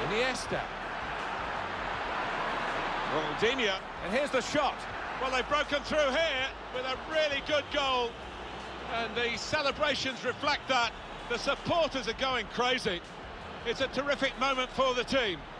Iniesta. Ronaldinho. And here's the shot. Well, they've broken through here with a really good goal. And the celebrations reflect that. The supporters are going crazy. It's a terrific moment for the team.